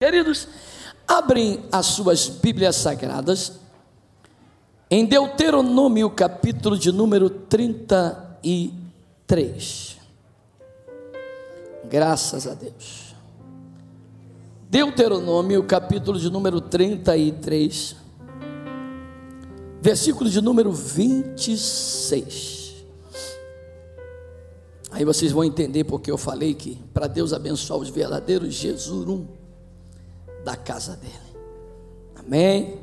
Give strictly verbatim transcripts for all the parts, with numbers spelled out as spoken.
Queridos, abrem as suas Bíblias Sagradas em Deuteronômio, capítulo de número trinta e três. Graças a Deus. Deuteronômio, capítulo de número trinta e três, versículo de número vinte e seis. Aí vocês vão entender porque eu falei que para Deus abençoar os verdadeiros Jesurum da casa dele. Amém?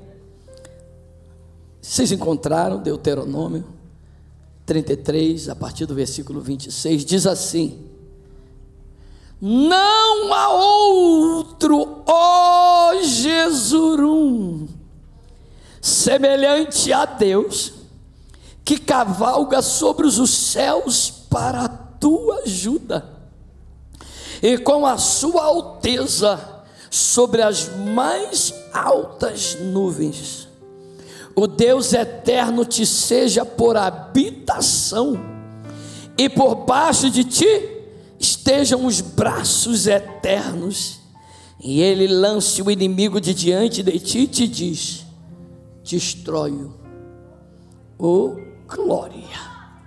Vocês encontraram Deuteronômio trinta e três, a partir do versículo vinte e seis, diz assim: não há outro, ó Jesurum, semelhante a Deus, que cavalga sobre os céus para a tua ajuda, e com a sua alteza sobre as mais altas nuvens. O Deus eterno te seja por habitação, e por baixo de ti estejam os braços eternos, e ele lance o inimigo de diante de ti e te diz: destrói-o, oh glória.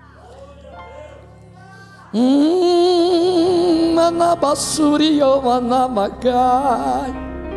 Hum, manabassurio manamagai.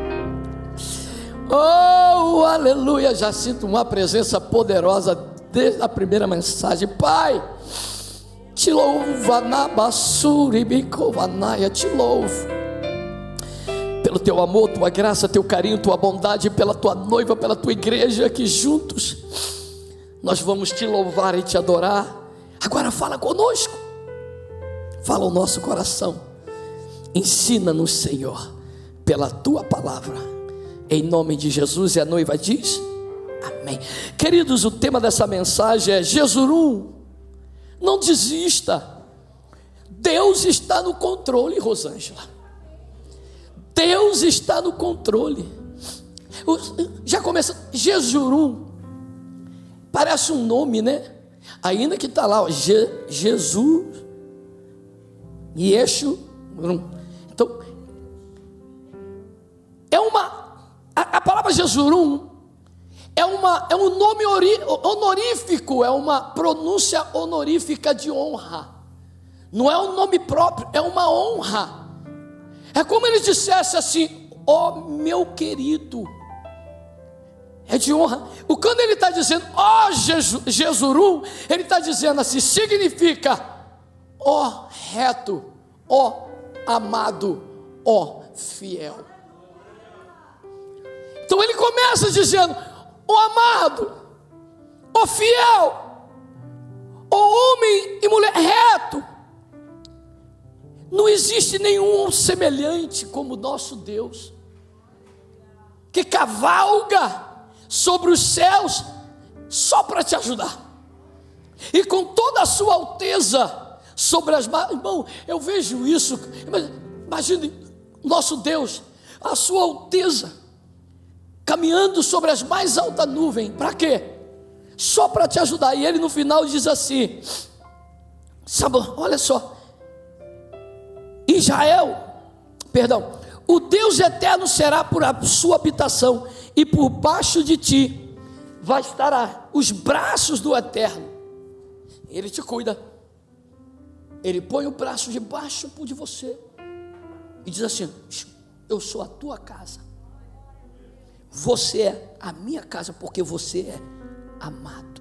Oh, aleluia, já sinto uma presença poderosa desde a primeira mensagem. Pai, te louvo, anabassuri bicovanaia, te louvo pelo teu amor, tua graça, teu carinho, tua bondade, pela tua noiva, pela tua igreja, que juntos nós vamos te louvar e te adorar. Agora fala conosco, fala o nosso coração, ensina-nos, Senhor, pela tua palavra, em nome de Jesus. E a noiva diz amém. Queridos, o tema dessa mensagem é Jesurum. Não desista, Deus está no controle, Rosângela. Deus está no controle. Já começa, Jesurum, parece um nome, né? Ainda que está lá, ó, Je, Jesus, Yeshu. Então, é uma, a, a palavra Jesurum é, uma, é um nome ori, honorífico, é uma pronúncia honorífica de honra. Não é um nome próprio, é uma honra. É como ele dissesse assim: ó oh, meu querido. É de honra. O quando ele está dizendo ó oh, Jesurum, ele está dizendo assim, significa ó oh, reto, ó oh, amado, ó oh, fiel. Então ele começa dizendo: ó oh, amado, ó oh, fiel, ó oh, homem e mulher reto. Não existe nenhum semelhante como o nosso Deus, que cavalga sobre os céus só para te ajudar, e com toda a sua alteza sobre as margens. Irmão, eu vejo isso. Imagine nosso Deus, a sua alteza, caminhando sobre as mais altas nuvens. Para quê? Só para te ajudar. E ele no final diz assim, sabe, olha só, Israel, perdão, o Deus eterno será por a sua habitação, e por baixo de ti vai estar os braços do eterno. Ele te cuida, ele põe o braço debaixo de você e diz assim: eu sou a tua casa, você é a minha casa, porque você é amado.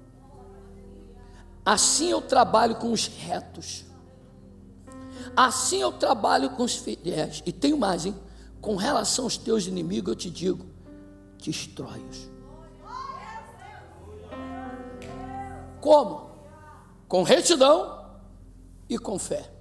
Assim eu trabalho com os retos, assim eu trabalho com os fiéis. E tenho mais, hein? Com relação aos teus inimigos eu te digo: destrói-os. Como? Com retidão e com fé.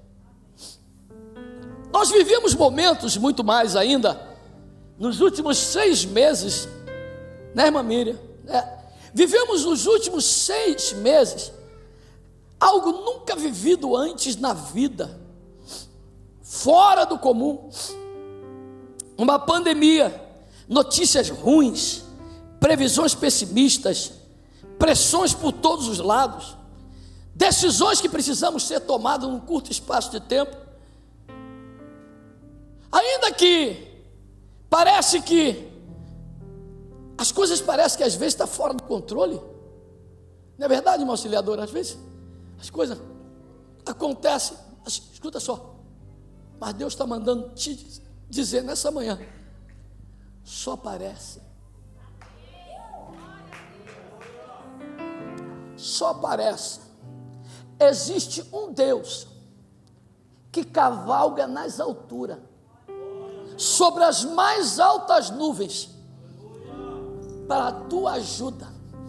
Nós vivemos momentos muito mais ainda nos últimos seis meses, né, irmã Miriam? É. Vivemos nos últimos seis meses algo nunca vivido antes na vida, fora do comum. Uma pandemia, notícias ruins, previsões pessimistas, pressões por todos os lados, decisões que precisamos ser tomadas num curto espaço de tempo. Ainda que Parece que as coisas parecem que às vezes está fora do controle. Não é verdade, irmão auxiliador? Às vezes as coisas acontecem, escuta só, mas Deus está mandando te dizer nessa manhã, só parece. Só parece. Existe um Deus que cavalga nas alturas, sobre as mais altas nuvens, para a tua ajuda.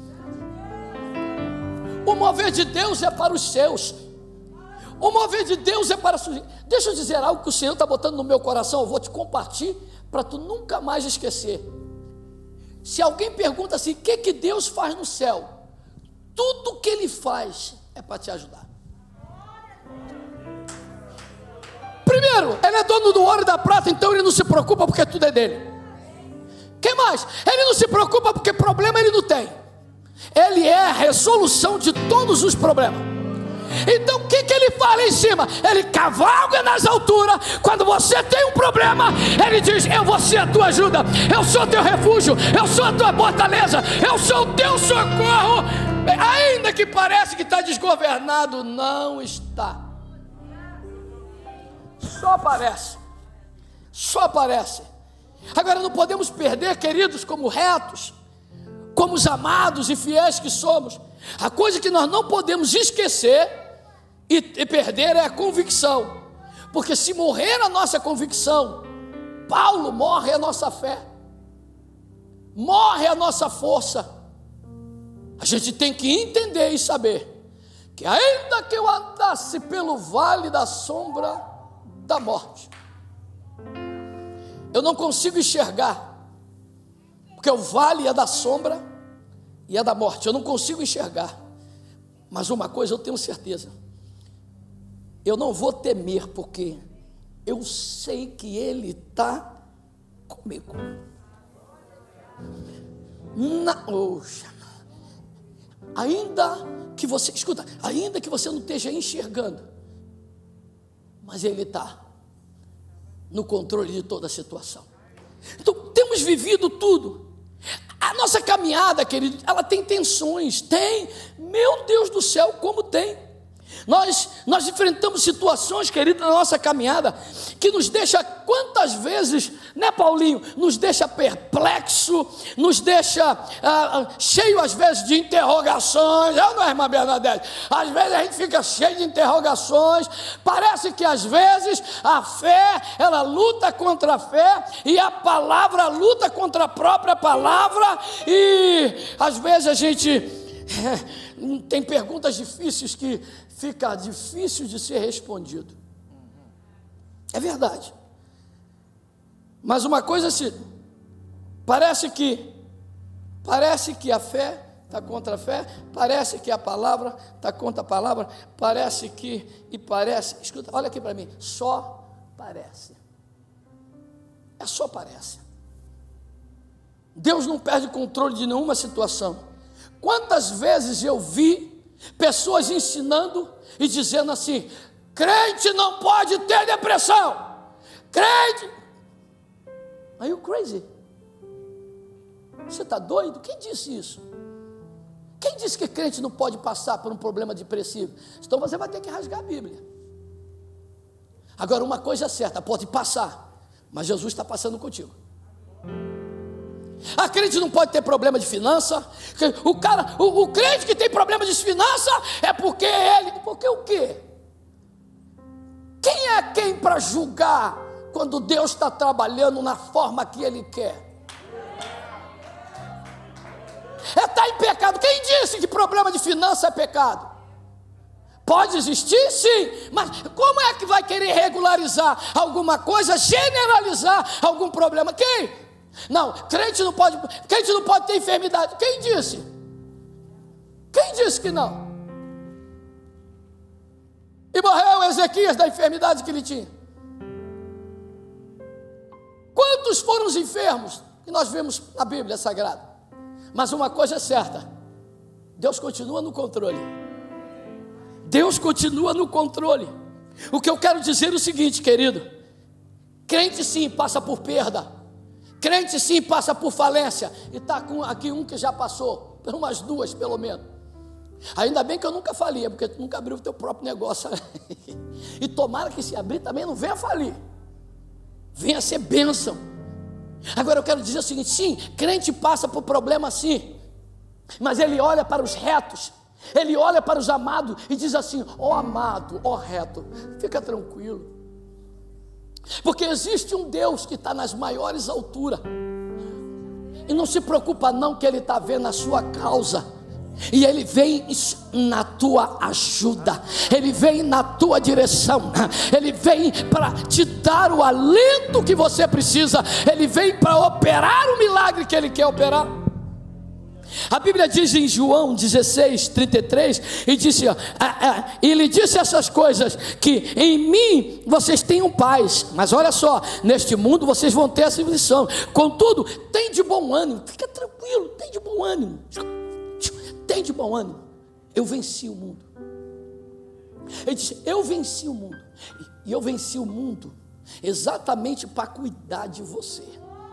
O mover de Deus é para os seus. O mover de Deus é para os seus. Deixa eu dizer algo que o Senhor está botando no meu coração. Eu vou te compartilhar para tu nunca mais esquecer. Se alguém pergunta assim, o que que Deus faz no céu? Tudo que Ele faz é para te ajudar. Primeiro, Ele é dono do ouro e da prata, então Ele não se preocupa porque tudo é dele. Quem mais? Ele não se preocupa porque problema Ele não tem. Ele é a resolução de todos os problemas. Então o que, que Ele faz lá em cima? Ele cavalga nas alturas. Quando você tem um problema, Ele diz, eu vou ser a tua ajuda, eu sou o teu refúgio, eu sou a tua fortaleza, eu sou o teu socorro. Ainda que pareça que está desgovernado, não está. Só parece. Só parece. Agora não podemos perder, queridos, como retos, como os amados e fiéis que somos, a coisa que nós não podemos esquecer e, e perder é a convicção. Porque se morrer a nossa convicção, Paulo, morre a nossa fé, morre a nossa força. A gente tem que entender e saber que ainda que eu andasse pelo vale da sombra da morte, eu não consigo enxergar, porque o vale é da sombra e é da morte, eu não consigo enxergar, mas uma coisa eu tenho certeza, eu não vou temer, porque eu sei que Ele está comigo. Na, oxa, ainda que você, escuta, ainda que você não esteja enxergando, mas Ele está no controle de toda a situação. Então temos vivido tudo. A nossa caminhada, querido, ela tem tensões, tem, meu Deus do céu, como tem. Nós, nós enfrentamos situações, querido, na nossa caminhada, que nos deixa, quantas vezes, né, Paulinho, nos deixa perplexo, nos deixa ah, ah, cheio às vezes de interrogações. Eu não é, irmã Bernadette? Às vezes a gente fica cheio de interrogações, parece que às vezes a fé, ela luta contra a fé, e a palavra luta contra a própria palavra, e às vezes a gente tem perguntas difíceis que fica difícil de ser respondido. É verdade. Mas uma coisa assim, parece que parece que a fé está contra a fé, parece que a palavra está contra a palavra, parece que, e parece, escuta, olha aqui para mim, só parece. É só parece. Deus não perde o controle de nenhuma situação. Quantas vezes eu vi pessoas ensinando e dizendo assim, crente não pode ter depressão, crente, are you crazy? Você está doido? Quem disse isso? Quem disse que crente não pode passar por um problema depressivo? Então você vai ter que rasgar a Bíblia. Agora uma coisa é certa, pode passar, mas Jesus está passando contigo. A crente não pode ter problema de finança. O cara, o, o crente que tem problema de finança é porque ele, porque o quê? Quem é quem para julgar quando Deus está trabalhando na forma que Ele quer? É estar em pecado. Quem disse que problema de finança é pecado? Pode existir, sim, mas como é que vai querer regularizar alguma coisa, generalizar algum problema? Quem? Não, crente não pode, crente não pode ter enfermidade. Quem disse? Quem disse que não? E morreu Ezequias da enfermidade que ele tinha. Quantos foram os enfermos que nós vemos na Bíblia Sagrada? Mas uma coisa é certa, Deus continua no controle. Deus continua no controle. O que eu quero dizer é o seguinte, querido, crente sim passa por perda, Crente sim passa por falência. E está aqui um que já passou, por umas duas pelo menos. Ainda bem que eu nunca falia, porque tu nunca abriu o teu próprio negócio. E tomara que se abrir também não venha falir, venha ser bênção. Agora eu quero dizer o seguinte: sim, crente passa por problema sim, mas ele olha para os retos, ele olha para os amados e diz assim: ó amado, ó reto, fica tranquilo, porque existe um Deus que está nas maiores alturas, e não se preocupa não, que Ele está vendo a sua causa, e Ele vem na tua ajuda, Ele vem na tua direção, Ele vem para te dar o alento que você precisa, Ele vem para operar o milagre que Ele quer operar. A Bíblia diz em João dezesseis, trinta e três, e disse, ó, e Ele disse essas coisas, que em mim vocês tenham paz, mas olha só, neste mundo vocês vão ter essa aflição, contudo, tem de bom ânimo, fica tranquilo, tem de bom ânimo, tem de bom ânimo, eu venci o mundo. Ele disse, eu venci o mundo, e eu venci o mundo exatamente para cuidar de você.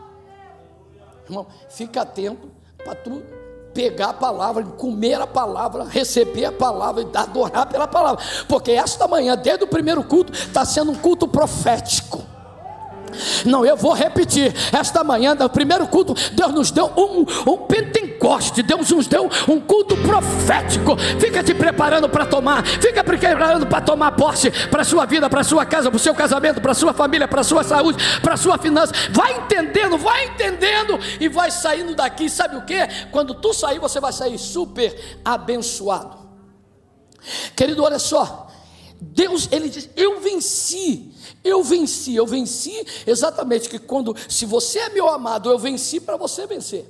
Irmão, fica atento para tu pegar a palavra, comer a palavra, receber a palavra e adorar pela palavra, porque esta manhã, desde o primeiro culto, está sendo um culto profético. Não, eu vou repetir, esta manhã, no primeiro culto, Deus nos deu um, um Pentecoste, Deus nos deu um culto profético. Fica te preparando para tomar, fica preparando para tomar posse, para a sua vida, para a sua casa, para o seu casamento, para a sua família, para a sua saúde, para a sua finança. Vai entendendo, vai entendendo e vai saindo daqui, sabe o que? Quando tu sair, você vai sair super abençoado. Querido, olha só, Deus, Ele diz, eu venci, eu venci, eu venci exatamente, que quando, se você é meu amado, eu venci para você vencer.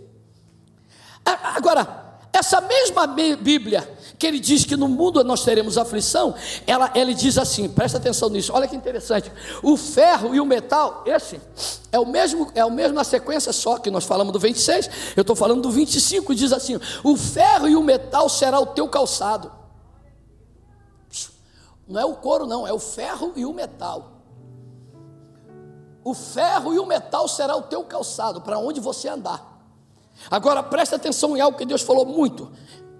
Agora, essa mesma Bíblia, que ele diz que no mundo nós teremos aflição, ela, ele diz assim, presta atenção nisso, olha que interessante, o ferro e o metal, esse, é o mesmo, é o mesmo na sequência, só que nós falamos do vinte e seis, eu estou falando do vinte e cinco, diz assim, o ferro e o metal será o teu calçado. Não é o couro não, é o ferro e o metal. O ferro e o metal será o teu calçado, para onde você andar. Agora presta atenção em algo que Deus falou muito.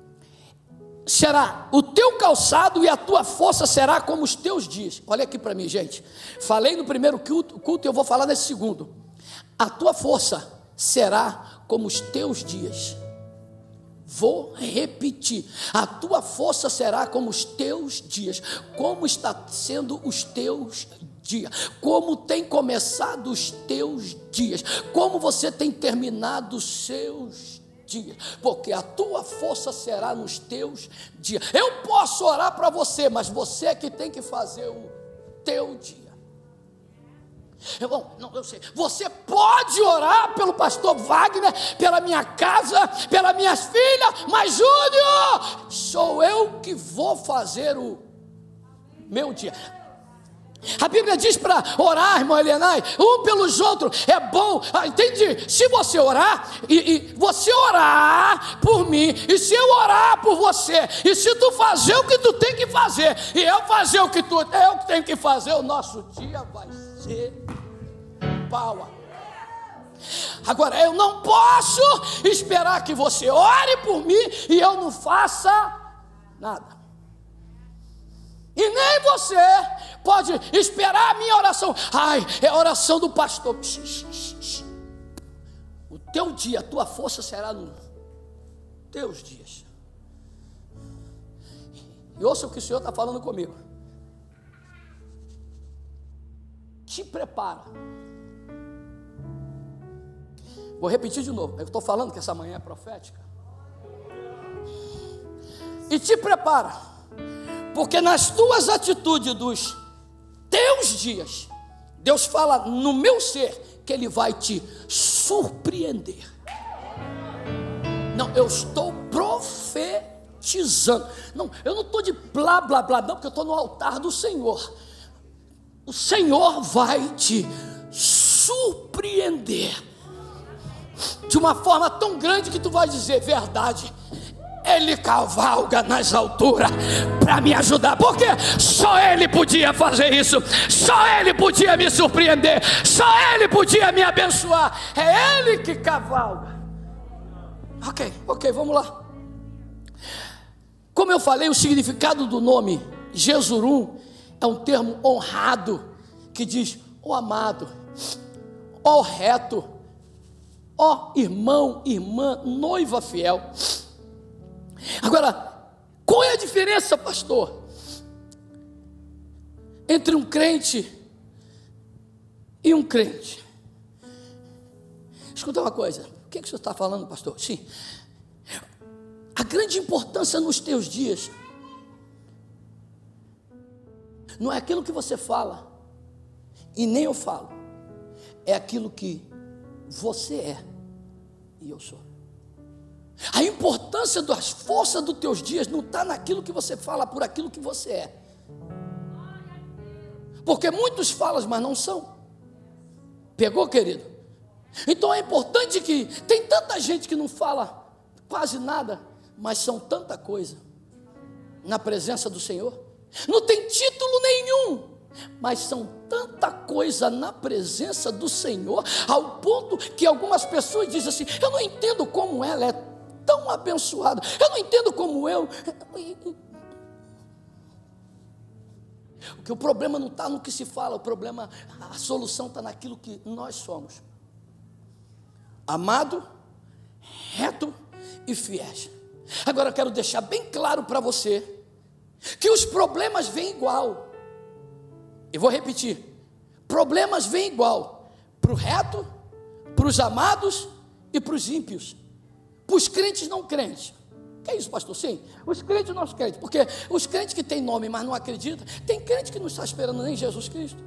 Será o teu calçado e a tua força será como os teus dias. Olha aqui para mim, gente. Falei no primeiro culto, culto e eu vou falar nesse segundo. A tua força será como os teus dias. Vou repetir, a tua força será como os teus dias. Como está sendo os teus dias? Como tem começado os teus dias? Como você tem terminado os seus dias? Porque a tua força será nos teus dias. Eu posso orar para você, mas você é que tem que fazer o teu dia. Irmão, não, eu sei, você pode orar pelo pastor Wagner, pela minha casa, pelas minhas filhas, mas Júnior, sou eu que vou fazer o meu dia. A Bíblia diz para orar, irmão Elianai, um pelos outros, é bom, ah, entendi, se você orar, e, e você orar por mim, e se eu orar por você, e se tu fazer o que tu tem que fazer, e eu fazer o que tu, eu tenho que fazer, o nosso dia vai ser power. Agora, eu não posso esperar que você ore por mim, e eu não faça nada. E nem você pode esperar a minha oração. Ai, é a oração do pastor. O teu dia, a tua força será nos teus dias. E ouça o que o Senhor está falando comigo. Te prepara. Vou repetir de novo. Eu estou falando que essa manhã é profética. E te prepara. Porque nas tuas atitudes dos teus dias, Deus fala no meu ser que Ele vai te surpreender. Não, eu estou profetizando. Não, eu não estou de blá blá blá, não, porque eu estou no altar do Senhor. O Senhor vai te surpreender de uma forma tão grande que tu vai dizer: verdade, Ele cavalga nas alturas para me ajudar, porque só Ele podia fazer isso, só Ele podia me surpreender, só Ele podia me abençoar. É Ele que cavalga. Ok, ok, vamos lá. Como eu falei, o significado do nome Jesurum é um termo honrado, que diz: ó amado, ó reto, ó irmão, irmã, noiva fiel. Agora, qual é a diferença, pastor, entre um crente e um crente? Escuta uma coisa. O que, é que o senhor está falando, pastor? Sim. A grande importância nos teus dias não é aquilo que você fala, e nem eu falo, é aquilo que você é e eu sou. A importância das forças dos teus dias não está naquilo que você fala, por aquilo que você é. Porque muitos falam, mas não são. Pegou, querido? Então é importante que tem tanta gente que não fala quase nada, mas são tanta coisa na presença do Senhor. Não tem título nenhum, mas são tanta coisa na presença do Senhor, ao ponto que algumas pessoas dizem assim: eu não entendo como ela é tão abençoada, eu não entendo como eu. Porque o problema não está no que se fala, o problema, a solução está naquilo que nós somos: amado, reto e fiéis. Agora eu quero deixar bem claro para você que os problemas vêm igual. Eu vou repetir: problemas vêm igual para o reto, para os amados e para os ímpios, para os crentes não crentes. Que é isso, pastor? Sim, os crentes e não os crentes, porque os crentes que têm nome, mas não acreditam, tem crente que não está esperando nem Jesus Cristo.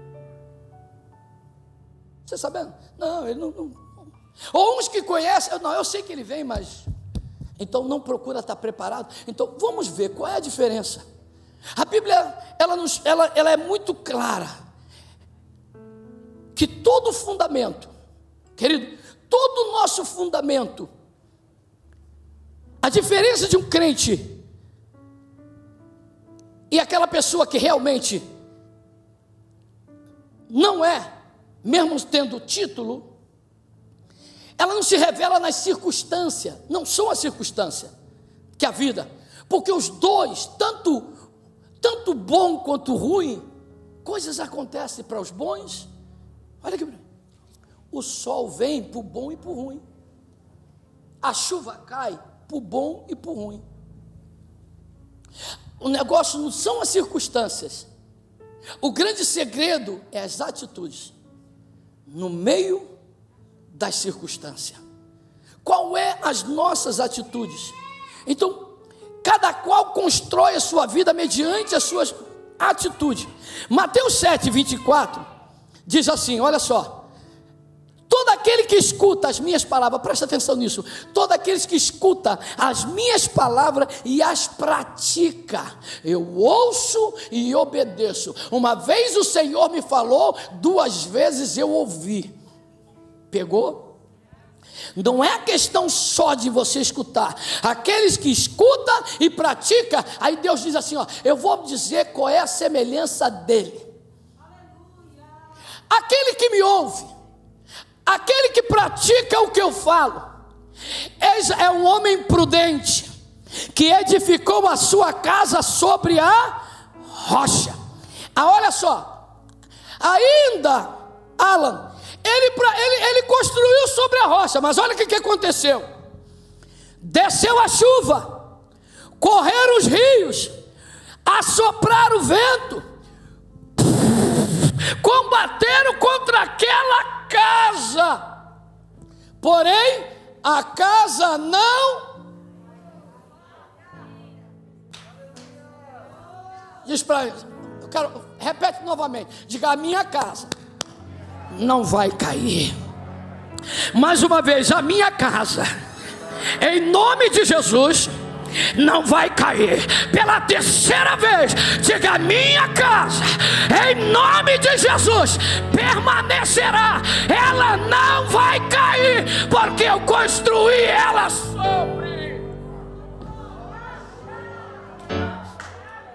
Você sabendo? Não, ele não, não. Ou uns que conhecem, não, eu sei que ele vem, mas então não procura estar preparado. Então vamos ver qual é a diferença. A Bíblia, ela, nos, ela, ela é muito clara, que todo fundamento, querido, todo o nosso fundamento, a diferença de um crente e aquela pessoa que realmente não é, mesmo tendo título, ela não se revela nas circunstâncias, não são as circunstâncias que a vida, porque os dois, tanto, tanto bom quanto ruim, coisas acontecem para os bons. Olha aqui, o sol vem para o bom e para o ruim, a chuva cai para o bom e para o ruim. O negócio não são as circunstâncias, o grande segredo é as atitudes no meio das circunstâncias. Qual é as nossas atitudes? Então, cada qual constrói a sua vida mediante as suas atitudes. Mateus sete, vinte e quatro diz assim, olha só: todo aquele que escuta as minhas palavras, presta atenção nisso, todo aquele que escuta as minhas palavras e as pratica, eu ouço e obedeço. Uma vez o Senhor me falou, duas vezes eu ouvi. Pegou? Não é a questão só de você escutar. Aqueles que escutam e praticam, aí Deus diz assim, ó, eu vou dizer qual é a semelhança dele. Aquele que me ouve, aquele que pratica o que eu falo, é um homem prudente, que edificou a sua casa sobre a rocha. Ah, olha só, ainda, Alan, ele, ele, ele construiu sobre a rocha, mas olha o que, que aconteceu. Desceu a chuva, correram os rios, assopraram o vento, combateram contra aquela casa, porém a casa não. Diz para eles, eu quero, repete novamente, diga: a minha casa não vai cair. Mais uma vez, a minha casa, em nome de Jesus, não vai cair. Pela terceira vez, diga: a minha casa, em nome de Jesus, permanecerá. Ela não vai cair, porque eu construí ela sobre.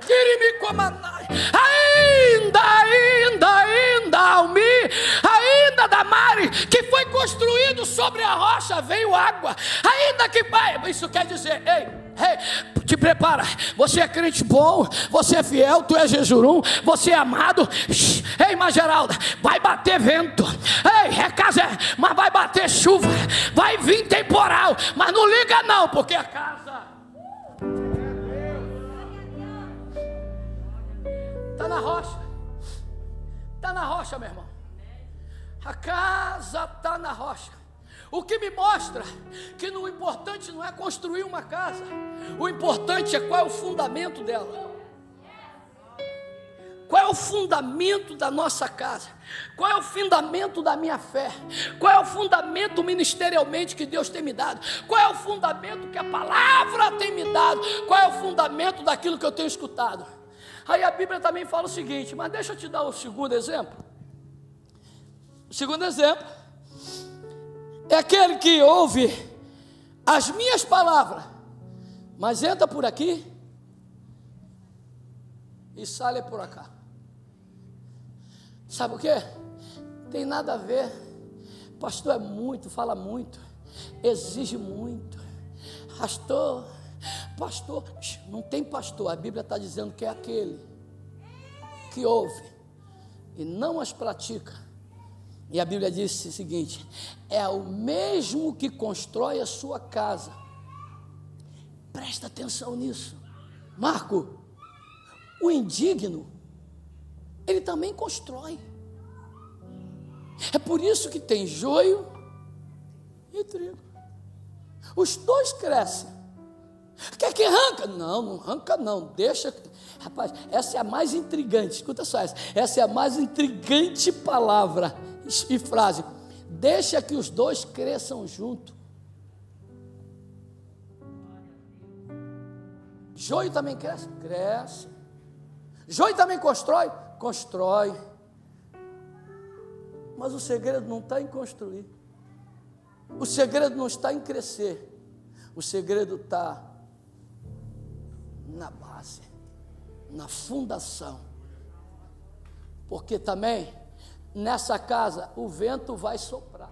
ainda, ainda, ainda, Almi, ainda da Mari, que foi construído sobre a rocha, veio água, ainda que vai, isso quer dizer, ei, ei, te prepara, você é crente bom, você é fiel, tu é Jejurum, você é amado, ei, irmã Geralda, vai bater vento, ei, é casa, mas vai bater chuva, vai vir temporal, mas não liga não, porque a casa está na rocha, está na rocha, meu irmão, a casa está na rocha. O que me mostra que o importante não é construir uma casa, o importante é qual é o fundamento dela. Qual é o fundamento da nossa casa? Qual é o fundamento da minha fé? Qual é o fundamento ministerialmente que Deus tem me dado? Qual é o fundamento que a palavra tem me dado? Qual é o fundamento daquilo que eu tenho escutado? Aí a Bíblia também fala o seguinte, mas deixa eu te dar o segundo exemplo. O segundo exemplo é aquele que ouve as minhas palavras, mas entra por aqui e sai por cá. Sabe o que? Tem nada a ver. Pastor é muito, fala muito, exige muito. Pastor, pastor, não tem pastor. A Bíblia está dizendo que é aquele que ouve e não as pratica. E a Bíblia diz o seguinte: é o mesmo que constrói a sua casa. Presta atenção nisso, Marco. O indigno, ele também constrói. É por isso que tem joio e trigo. Os dois crescem. Quer que arranca? Não, não arranca não, deixa. Rapaz, essa é a mais intrigante, escuta só essa. Essa é a mais intrigante palavra e frase: deixa que os dois cresçam junto. Joio também cresce? Cresce. Joio também constrói? Constrói. Mas o segredo não está em construir, o segredo não está em crescer, o segredo está na base, na fundação. Porque também nessa casa o vento vai soprar,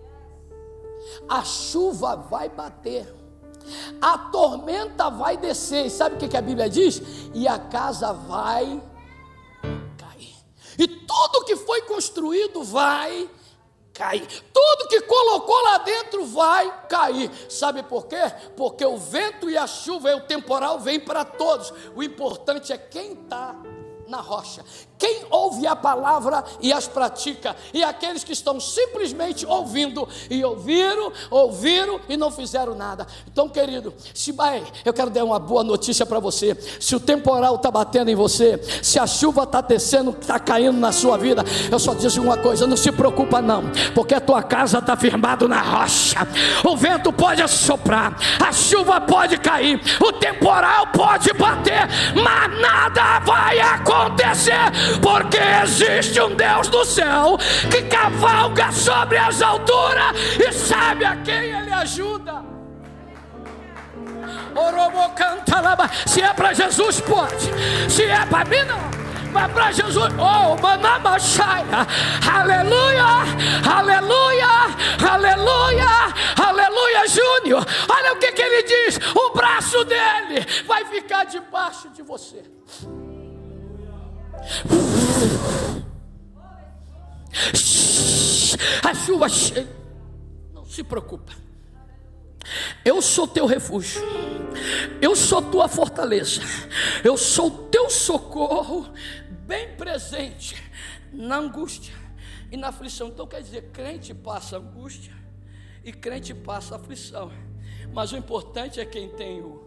a chuva vai bater, a tormenta vai descer, e sabe o que a Bíblia diz? E a casa vai cair, e tudo que foi construído vai cair, tudo que colocou lá dentro vai cair. Sabe por quê? Porque o vento e a chuva e o temporal vêm para todos. O importante é quem está na rocha, quem ouve a palavra e as pratica, e aqueles que estão simplesmente ouvindo, e ouviram, ouviram e não fizeram nada. Então, querido, se vai, eu quero dar uma boa notícia para você. Se o temporal está batendo em você, se a chuva está descendo, está caindo na sua vida, eu só digo uma coisa: não se preocupa não, porque a tua casa está firmada na rocha. O vento pode soprar, a chuva pode cair, o temporal pode bater, mas nada vai acontecer, porque existe um Deus do céu que cavalga sobre as alturas e sabe a quem ele ajuda. Se é para Jesus, pode. Se é para mim, não. Mas para Jesus, oh, manamachaia, aleluia, aleluia, aleluia, aleluia, Júnior. Olha o que, que ele diz: o braço dele vai ficar debaixo de você. A chuva chega, não se preocupa. Eu sou teu refúgio, eu sou tua fortaleza, eu sou teu socorro bem presente na angústia e na aflição. Então quer dizer, crente passa angústia e crente passa aflição, mas o importante é quem tem o,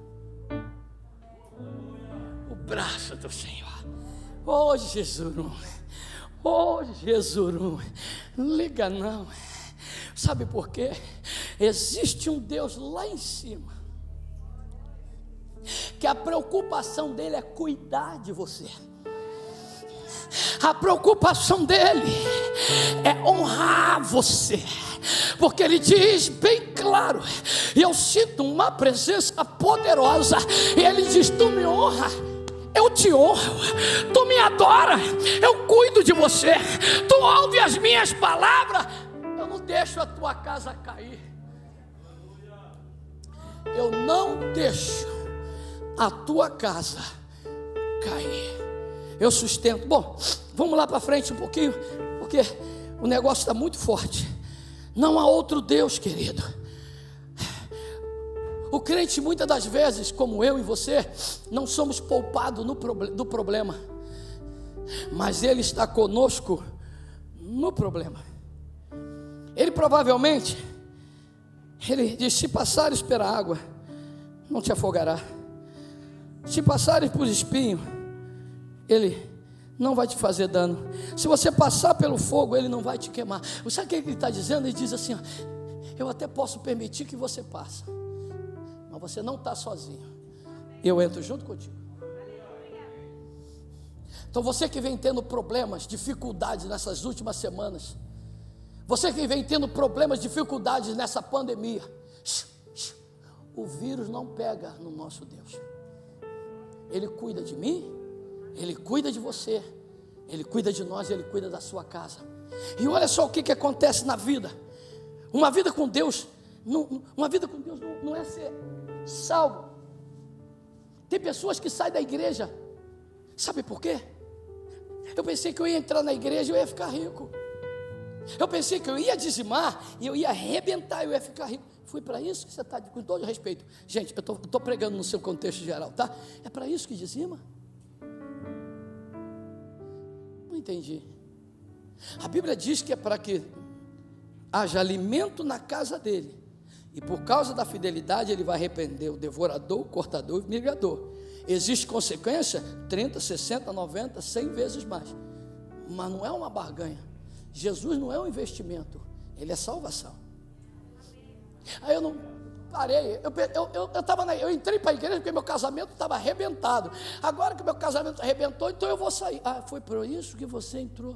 o braço do Senhor. Oh Jesus, oh Jesus, não liga não. Sabe por quê? Existe um Deus lá em cima, que a preocupação dele é cuidar de você. A preocupação dele é honrar você, porque ele diz bem claro, e eu sinto uma presença poderosa, e ele diz: tu me honra, eu te honro, tu me adora, eu cuido de você, tu ouve as minhas palavras, eu não deixo a tua casa cair, eu não deixo a tua casa cair, eu sustento. Bom, vamos lá para frente um pouquinho, porque o negócio está muito forte. Não há outro Deus, querido. O crente, muitas das vezes, como eu e você, não somos poupados no proble- do problema, mas Ele está conosco no problema. Ele provavelmente, Ele diz: se passares pela água, não te afogará. Se passares por espinho, Ele não vai te fazer dano. Se você passar pelo fogo, Ele não vai te queimar. Sabe o que Ele está dizendo? Ele diz assim: ó, eu até posso permitir que você passe, mas você não está sozinho, eu entro junto contigo. Então você que vem tendo problemas, dificuldades nessas últimas semanas, você que vem tendo problemas, dificuldades nessa pandemia, o vírus não pega no nosso Deus. Ele cuida de mim, Ele cuida de você, Ele cuida de nós, Ele cuida da sua casa. E olha só o que, que acontece na vida. Uma vida com Deus, não, uma vida com Deus não, não é ser salvo. Tem pessoas que saem da igreja, sabe por quê? Eu pensei que eu ia entrar na igreja e eu ia ficar rico. Eu pensei que eu ia dizimar e eu ia arrebentar, eu ia ficar rico. Foi para isso que você está, com todo respeito. Gente, eu estou pregando no seu contexto geral, tá? É para isso que dizima? Não entendi. A Bíblia diz que é para que haja alimento na casa dele, e por causa da fidelidade ele vai arrepender o devorador, o cortador e o migrador. Existe consequência? trinta, sessenta, noventa, cem vezes mais. Mas não é uma barganha. Jesus não é um investimento, Ele é salvação. Aí eu não parei, eu, eu, eu, eu, tava na, eu entrei para a igreja porque meu casamento estava arrebentado. Agora que meu casamento arrebentou, então eu vou sair. Ah, foi por isso que você entrou.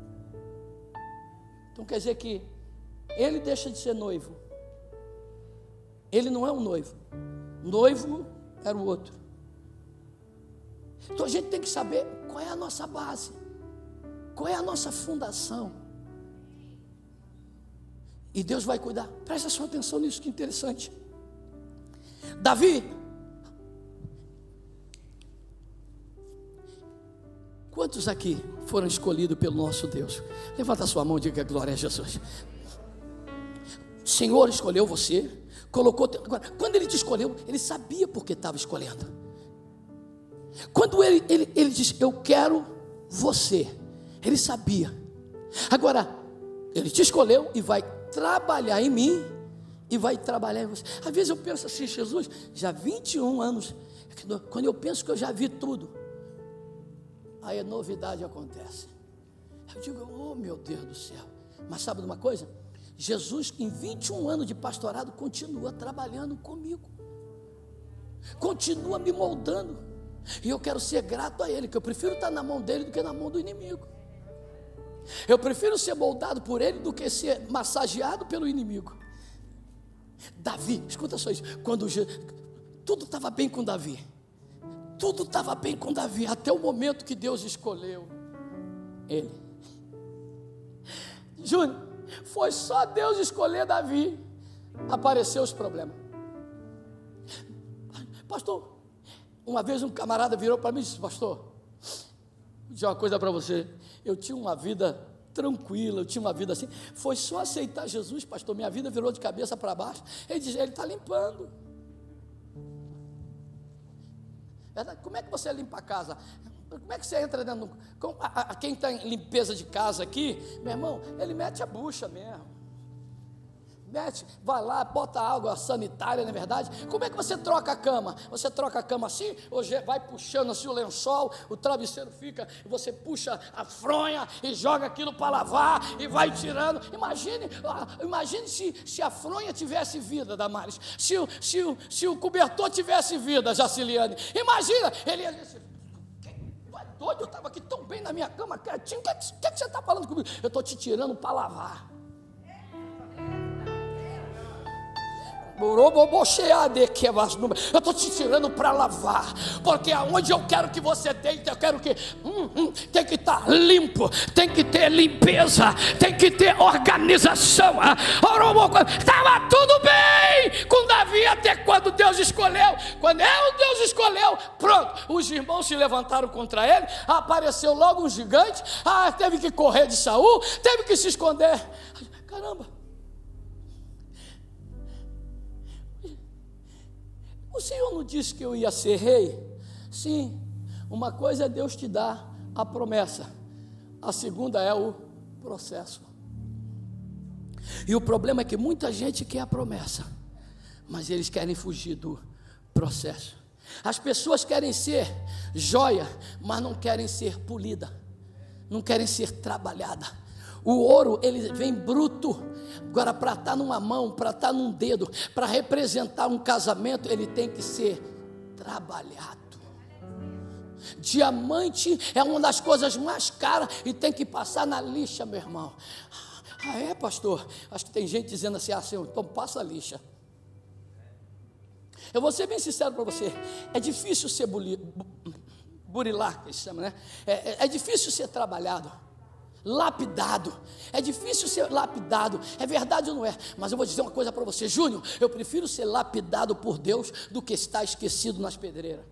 Então quer dizer que ele deixa de ser noivo. Ele não é um noivo. Noivo era o outro. Então a gente tem que saber qual é a nossa base, qual é a nossa fundação. E Deus vai cuidar. Presta sua atenção nisso, que interessante. Davi, quantos aqui foram escolhidos pelo nosso Deus? Levanta a sua mão e diga glória a Jesus. O Senhor escolheu você, colocou. Agora, quando Ele te escolheu, Ele sabia porque estava escolhendo. Quando Ele, ele, ele disse: eu quero você, Ele sabia. Agora, Ele te escolheu e vai trabalhar em mim e vai trabalhar em você. Às vezes eu penso assim: Jesus, já vinte e um anos, quando eu penso que eu já vi tudo, aí a novidade acontece. Eu digo: oh meu Deus do céu. Mas sabe de uma coisa? Jesus, em vinte e um anos de pastorado, continua trabalhando comigo, continua me moldando, e eu quero ser grato a Ele, que eu prefiro estar na mão dEle do que na mão do inimigo. Eu prefiro ser moldado por Ele do que ser massageado pelo inimigo. Davi, escuta só isso. Quando Je... tudo estava bem com Davi, tudo estava bem com Davi, até o momento que Deus escolheu ele. Júnior, foi só Deus escolher Davi, apareceu os problemas. Pastor, uma vez um camarada virou para mim e disse: pastor, vou dizer uma coisa para você. Eu tinha uma vida tranquila, eu tinha uma vida assim. Foi só aceitar Jesus, pastor, minha vida virou de cabeça para baixo. Ele diz: Ele está limpando. Verdade? Como é que você limpa a casa? Como é que você entra dentro do... a, a, quem está em limpeza de casa aqui, meu irmão, ele mete a bucha mesmo. Mete, vai lá, bota água sanitária, não é verdade? Como é que você troca a cama? Você troca a cama assim, ou vai puxando assim o lençol, o travesseiro fica, você puxa a fronha e joga aquilo para lavar e vai tirando. Imagine, imagine se, se a fronha tivesse vida, Damares, se, se, se o cobertor tivesse vida, Jaciliane. Imagina, ele ia dizer: tu é doido, eu estava aqui tão bem na minha cama, quietinho, o que, que, que você está falando comigo? Eu estou te tirando para lavar. Eu estou te tirando para lavar, porque aonde eu quero que você deite, eu quero que hum, hum, tem que estar limpo, tem que ter limpeza, tem que ter organização. Estava tudo bem com Davi até quando Deus escolheu. Quando eu, Deus escolheu, pronto, os irmãos se levantaram contra ele, apareceu logo um gigante, ah, teve que correr de Saul, teve que se esconder. Caramba, o Senhor não disse que eu ia ser rei? Sim, uma coisa é Deus te dar a promessa, a segunda é o processo. E o problema é que muita gente quer a promessa, mas eles querem fugir do processo. As pessoas querem ser joia, mas não querem ser polida, não querem ser trabalhada. O ouro, ele vem bruto. Agora, para estar numa mão, para estar num dedo, para representar um casamento, ele tem que ser trabalhado. Diamante é uma das coisas mais caras e tem que passar na lixa, meu irmão. Ah, é, pastor? Acho que tem gente dizendo assim, ah, senhor, então passa a lixa. Eu vou ser bem sincero para você, é difícil ser buri, burilar, que se chama, né? É, é, é difícil ser trabalhado, lapidado, é difícil ser lapidado, é verdade ou não é? Mas eu vou dizer uma coisa para você, Júnior, eu prefiro ser lapidado por Deus do que estar esquecido nas pedreiras.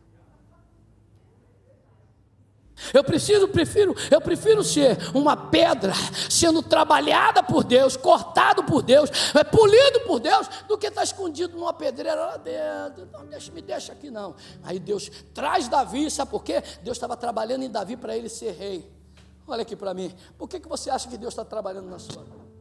Eu preciso, prefiro, eu prefiro ser uma pedra sendo trabalhada por Deus, cortado por Deus, é, polido por Deus, do que estar escondido numa pedreira lá dentro. Não, deixa, me deixa aqui não. Aí Deus traz Davi, sabe por quê? Deus estava trabalhando em Davi para ele ser rei. Olha aqui para mim, por que, que você acha que Deus está trabalhando na sua vida?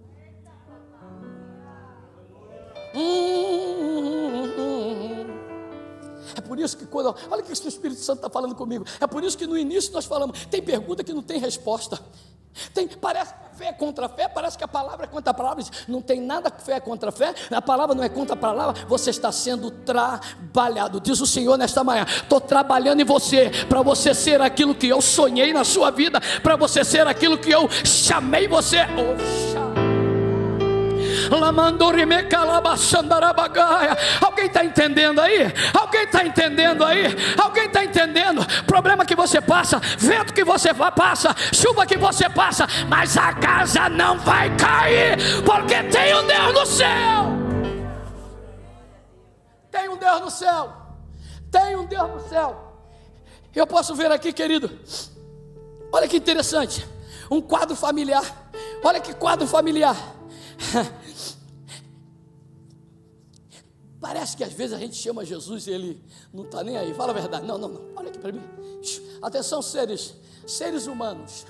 Hum, hum, hum, hum. É por isso que quando, olha o que o Espírito Santo está falando comigo, é por isso que no início nós falamos, tem pergunta que não tem resposta, tem, parece que a fé é contra a fé, parece que a palavra é contra a palavra, não tem nada que fé é contra a fé, a palavra não é contra a palavra, você está sendo trabalhado, diz o Senhor nesta manhã, estou trabalhando em você, para você ser aquilo que eu sonhei na sua vida, para você ser aquilo que eu chamei você. Oxa. Alguém está entendendo aí? Alguém está entendendo aí? Alguém está entendendo? Problema que você passa, vento que você passa, chuva que você passa, mas a casa não vai cair, porque tem um Deus no céu. Tem um Deus no céu. Tem um Deus no céu. Eu posso ver aqui, querido, olha que interessante, um quadro familiar. Olha que quadro familiar. Parece que às vezes a gente chama Jesus e ele não está nem aí. Fala a verdade. Não, não, não. Olha aqui para mim. Atenção, seres, seres humanos.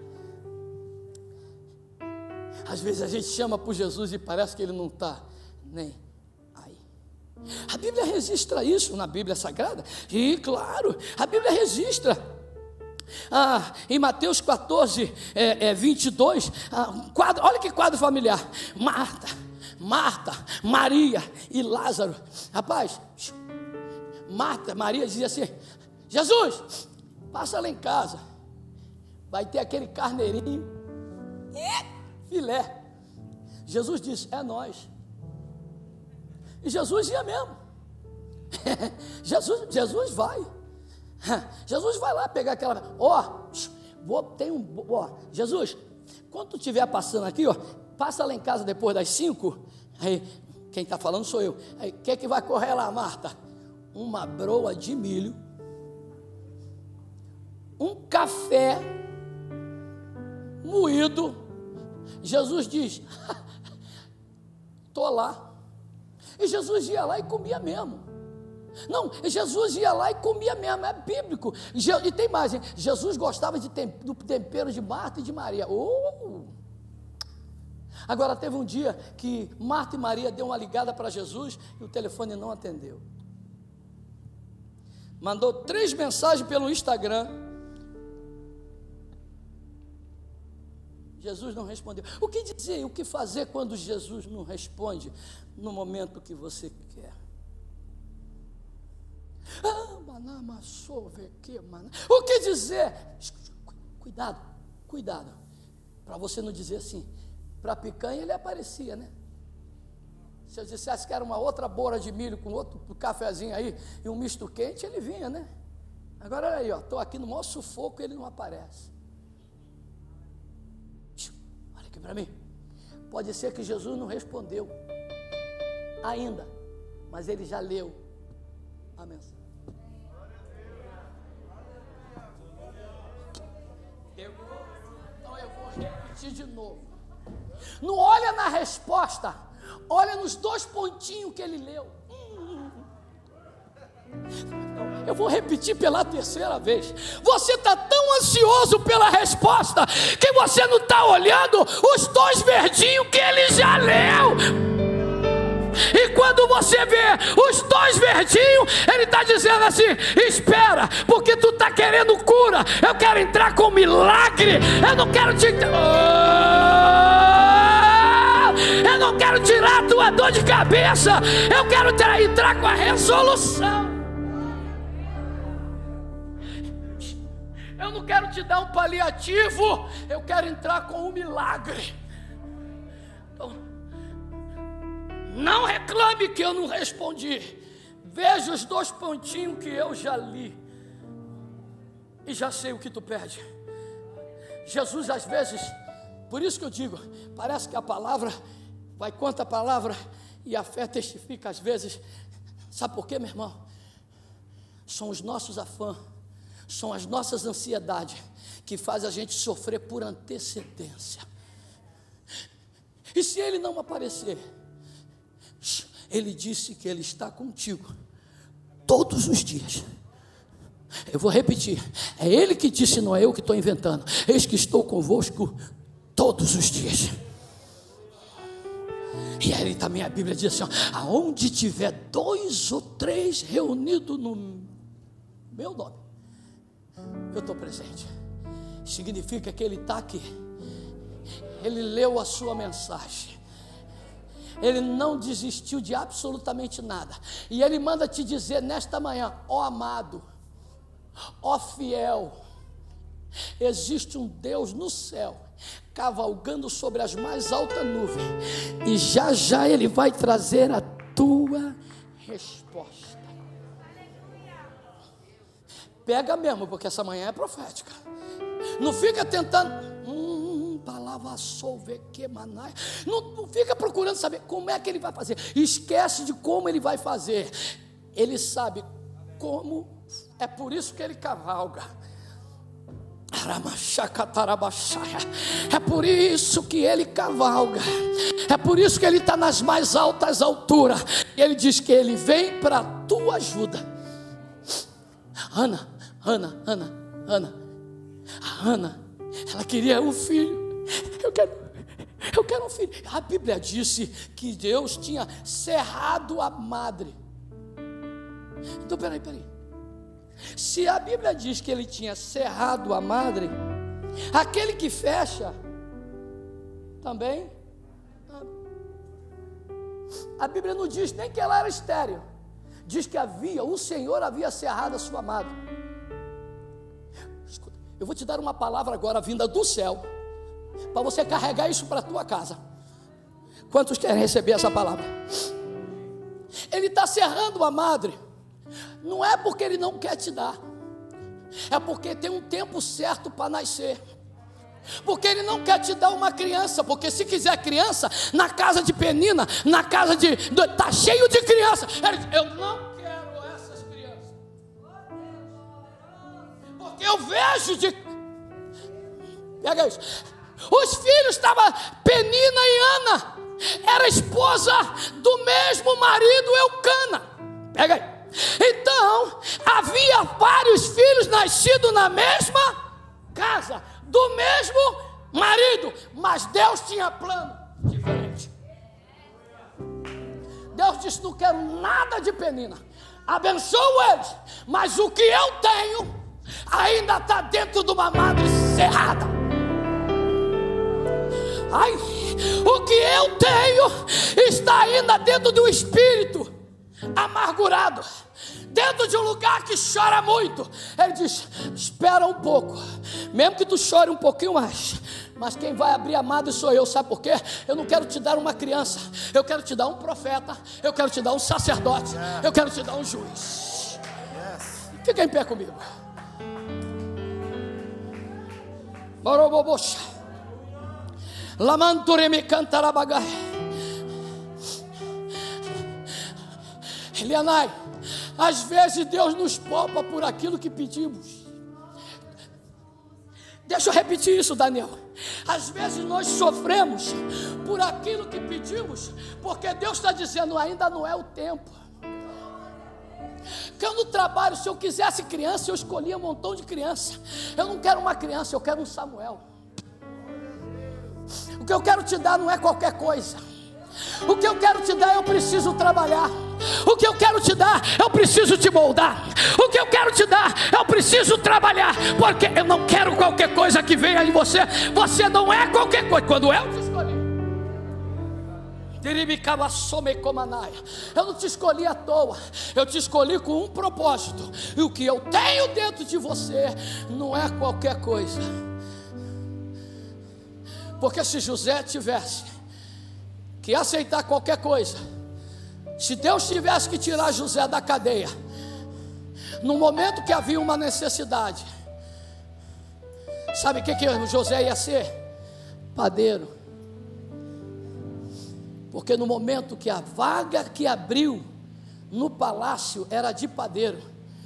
Às vezes a gente chama por Jesus e parece que ele não está nem aí. A Bíblia registra isso na Bíblia Sagrada. E claro, a Bíblia registra. Ah, em Mateus quatorze, é, é, vinte e dois, ah, um quadro, olha que quadro familiar. Marta, Marta, Maria e Lázaro. Rapaz, Marta, Maria dizia assim: Jesus, passa lá em casa, vai ter aquele carneirinho e filé. Jesus disse: é nós. E Jesus ia mesmo. Jesus, Jesus vai. Jesus vai lá pegar aquela, ó, oh, tem um, ó, oh, Jesus, quando tu estiver passando aqui, ó, passa lá em casa depois das cinco, aí, quem está falando sou eu, aí, o que é que vai correr lá, Marta? Uma broa de milho, um café moído. Jesus diz, estou lá, e Jesus ia lá e comia mesmo. Não, Jesus ia lá e comia mesmo, é bíblico. E tem mais, hein? Jesus gostava de tem, do tempero de Marta e de Maria. Oh! Agora teve um dia que Marta e Maria deu uma ligada para Jesus e o telefone não atendeu. Mandou três mensagens pelo Instagram. Jesus não respondeu. O que dizer, o que fazer quando Jesus não responde no momento que você quer? Ah, o que dizer? Cuidado, cuidado, para você não dizer assim. Para picanha ele aparecia, né? Se eu dissesse que era uma outra bora de milho com outro cafezinho aí e um misto quente, ele vinha, né? Agora olha aí, ó, estou aqui no maior sufoco e ele não aparece. Olha aqui para mim. Pode ser que Jesus não respondeu ainda, mas ele já leu a mensagem. Então eu vou repetir de novo. Não olha na resposta, olha nos dois pontinhos que ele leu. Eu vou repetir pela terceira vez. Você está tão ansioso pela resposta que você não está olhando os dois verdinhos que ele já leu. E quando você vê os dois verdinhos, ele está dizendo assim: espera, porque tu está querendo cura. Eu quero entrar com milagre. Eu não quero te... Eu não quero tirar a tua dor de cabeça. Eu quero entrar com a resolução. Eu não quero te dar um paliativo. Eu quero entrar com um milagre. Então, não reclame que eu não respondi. Veja os dois pontinhos que eu já li e já sei o que tu pede. Jesus às vezes, por isso que eu digo, parece que a palavra vai contra a palavra e a fé testifica às vezes. Sabe por quê, meu irmão? São os nossos afãs, são as nossas ansiedades que fazem a gente sofrer por antecedência. E se ele não aparecer, ele disse que ele está contigo todos os dias. Eu vou repetir, é ele que disse, não é eu que estou inventando. Eis que estou convosco todos os dias. E aí também a Bíblia diz assim, ó, aonde tiver dois ou três reunidos no meu nome, eu estou presente. Significa que ele está aqui. Ele leu a sua mensagem. Ele não desistiu de absolutamente nada. E ele manda te dizer nesta manhã, ó amado, ó fiel, existe um Deus no céu, cavalgando sobre as mais altas nuvens, e já já ele vai trazer a tua resposta. Pega mesmo, porque essa manhã é profética. Não fica tentando hum, palavra solve que manai. Não, não fica procurando saber como é que ele vai fazer. Esquece de como ele vai fazer. Ele sabe como. É por isso que ele cavalga. É por isso que ele cavalga. É por isso que ele está nas mais altas alturas. E ele diz que ele vem para a tua ajuda. Ana, Ana, Ana, Ana. A Ana, ela queria um filho. Eu quero, eu quero um filho. A Bíblia disse que Deus tinha cerrado a madre. Então peraí, peraí. Se a Bíblia diz que ele tinha cerrado a madre, aquele que fecha também. A Bíblia não diz nem que ela era estéril. Diz que havia, o Senhor havia cerrado a sua madre. Escuta, eu vou te dar uma palavra agora vinda do céu, para você carregar isso para a tua casa. Quantos querem receber essa palavra? Ele está cerrando a madre. Não é porque ele não quer te dar, é porque tem um tempo certo para nascer. Porque ele não quer te dar uma criança, porque se quiser criança, na casa de Penina, na casa de, está cheio de criança. Ele diz, eu não quero essas crianças, porque eu vejo de, pega isso, os filhos estavam, Penina e Ana, era esposa do mesmo marido Eucana, pega aí. Então, havia vários filhos nascidos na mesma casa, do mesmo marido, mas Deus tinha plano diferente. Deus disse, não quero nada de Penina, abençoo eles, mas o que eu tenho ainda está dentro de uma madre cerrada. Ai, o que eu tenho está ainda dentro do espírito amargurado. dentro de um lugar que chora muito. Ele diz: espera um pouco, mesmo que tu chore um pouquinho mais, mas quem vai abrir a madre sou eu. Sabe por quê? Eu não quero te dar uma criança, eu quero te dar um profeta, eu quero te dar um sacerdote, eu quero te dar um juiz. Fica em pé comigo. Borobobocha Lamantureme cantarabagai. Elianai, às vezes Deus nos poupa por aquilo que pedimos. Deixa eu repetir isso, Daniel. Às vezes nós sofremos por aquilo que pedimos, porque Deus está dizendo: ainda não é o tempo. Que eu no trabalho, se eu quisesse criança, eu escolhia um montão de criança. Eu não quero uma criança, eu quero um Samuel. O que eu quero te dar não é qualquer coisa. O que eu quero te dar, eu preciso trabalhar. O que eu quero te dar, eu preciso te moldar. O que eu quero te dar, eu preciso trabalhar. Porque eu não quero qualquer coisa que venha em você. Você não é qualquer coisa. Quando eu te escolhi, eu não te escolhi à toa. Eu te escolhi com um propósito. E o que eu tenho dentro de você não é qualquer coisa. Porque se José tivesse que aceitar qualquer coisa, se Deus tivesse que tirar José da cadeia, no momento que havia uma necessidade, sabe o que, que José ia ser? Padeiro. Porque no momento que a vaga que abriu no palácio era de padeiro.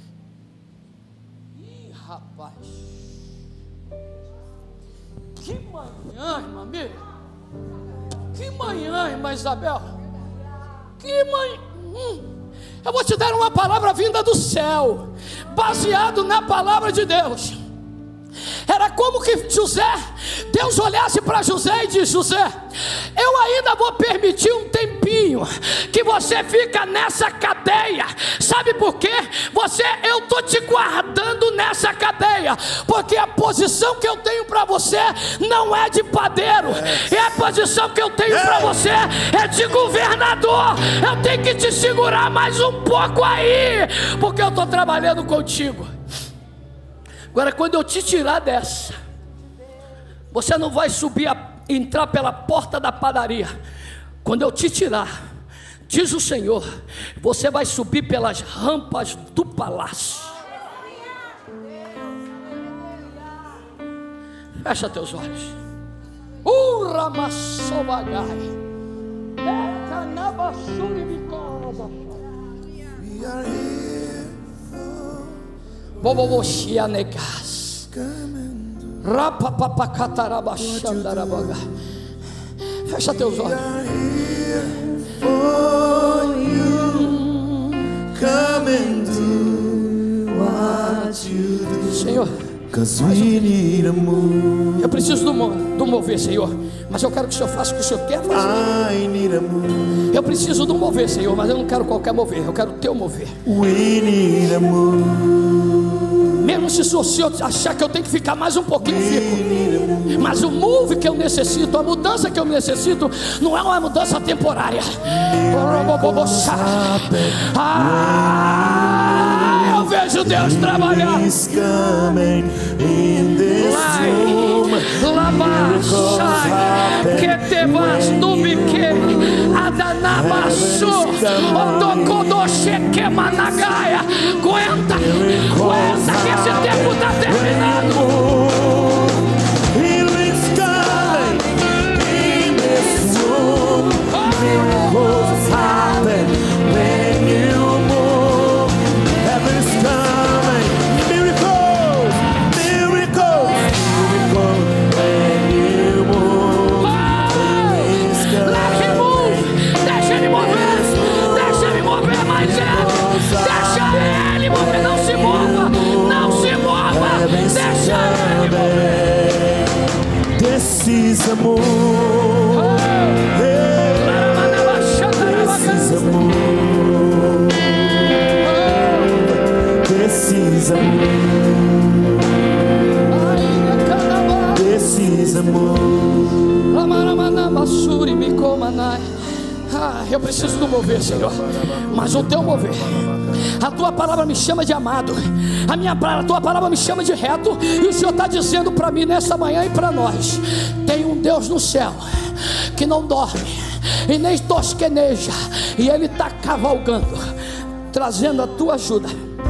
Ih, rapaz, que manhã, irmã Miriam. Que manhã, irmã Isabel. Que manhã. Hum. Eu vou te dar uma palavra vinda do céu, baseado na palavra de Deus. Era como que José, Deus olhasse para José e disse: José, eu ainda vou permitir um tempinho que você fica nessa cadeia. Sabe por quê? Você, eu estou te guardando nessa cadeia, porque a posição que eu tenho para você não é de padeiro, e a posição que eu tenho para você é de governador. Eu tenho que te segurar mais um pouco aí, porque eu estou trabalhando contigo. Agora, quando eu te tirar dessa, você não vai subir, a, entrar pela porta da padaria. Quando eu te tirar, diz o Senhor, você vai subir pelas rampas do palácio. Fecha teus olhos. Ura massovagai. We are here. Boboboshia negas. Rapapapacatarabachandarabaga. Fecha teus olhos. Senhor, eu preciso do, do mover, Senhor, mas eu quero que o Senhor faça o que o Senhor quer fazer. Eu preciso do mover, Senhor, mas eu não quero qualquer mover, eu quero o teu mover. Mesmo se o Senhor achar que eu tenho que ficar mais um pouquinho, fico. Mas o move que eu necessito, a mudança que eu necessito, não é uma mudança temporária. Ah, eu vejo Deus trabalhar. Que te vas no bique, Adanabasu, Otokodoche que managaia. Aguenta, aguenta que esse tempo está terminando. Healing's coming in this room. Miracles happen when you move. Heaven's coming. Miracles, miracles, miracles when you move. Let him move. Deixa ele mover. Deixa ele mover mais ele. Deixa ele mover. Não se mova. Não se mova. Deixa ele mover. This is a move. This is a move. This is a move. This is a move. Ah, eu preciso do mover, Senhor, mas o teu mover, A tua palavra me chama de amado, a minha a tua palavra me chama de reto. E o Senhor está dizendo para mim nessa manhã e para nós: tem um Deus no céu que não dorme e nem tosqueneja, e Ele está cavalgando, trazendo a tua ajuda.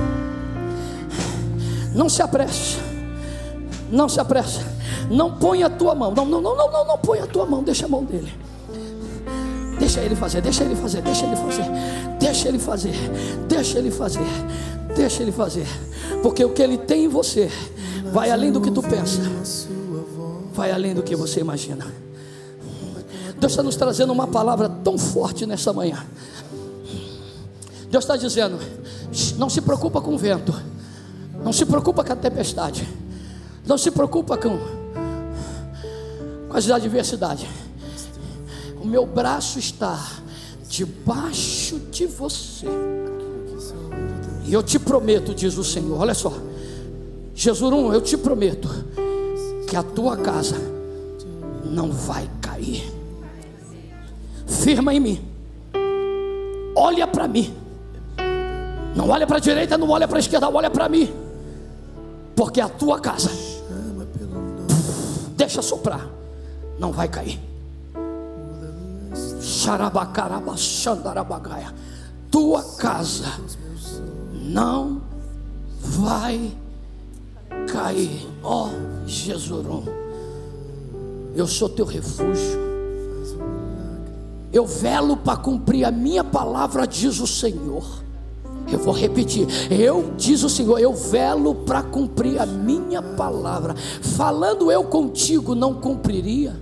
Não se apresse, não se apresse, não ponha a tua mão, não, não, não, não, não, não põe a tua mão, deixa a mão dele. Deixa ele fazer, deixa ele fazer, deixa ele fazer, deixa ele fazer, deixa ele fazer, deixa ele fazer, porque o que ele tem em você vai além do que tu pensa, vai além do que você imagina. Deus está nos trazendo uma palavra tão forte nessa manhã. Deus está dizendo: não se preocupa com o vento, não se preocupa com a tempestade, não se preocupa com, com as adversidades. O meu braço está debaixo de você, e eu te prometo, diz o Senhor, olha só, Jesurum, eu te prometo que a tua casa não vai cair. Firma em mim, olha para mim, não olha para a direita, não olha para a esquerda, olha para mim, porque a tua casa, deixa soprar, não vai cair. Tua casa não vai cair. Ó oh, Jesurum, eu sou teu refúgio, eu velo para cumprir a minha palavra, diz o Senhor. Eu vou repetir, eu, diz o Senhor, eu velo para cumprir a minha palavra. Falando eu contigo, não cumpriria?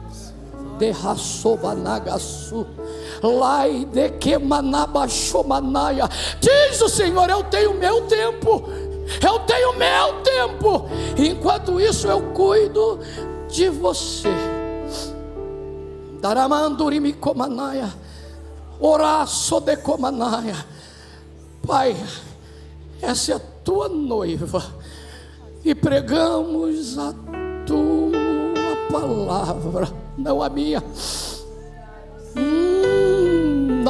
Diz o Senhor: eu tenho meu tempo, eu tenho meu tempo. Enquanto isso eu cuido de você. Daramandurimi comanaya, oraço de comanaya. Pai, essa é a tua noiva e pregamos a tua palavra, não a minha. Hum,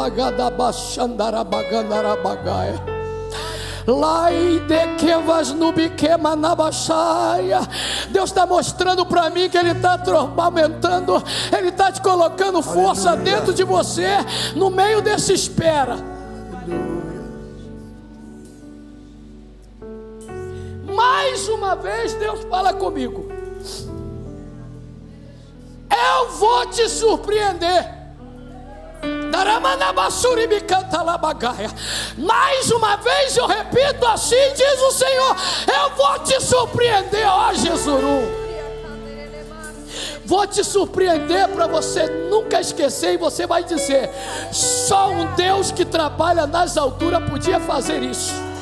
Deus está mostrando para mim que Ele está aumentando, Ele está te colocando força Aleluia. Dentro de você, no meio dessa espera. Mais uma vez Deus fala comigo: eu vou te surpreender. Mais uma vez eu repito assim, diz o Senhor: eu vou te surpreender, ó Jesurum. Vou te surpreender para você nunca esquecer, e você vai dizer: só um Deus que trabalha nas alturas podia fazer isso.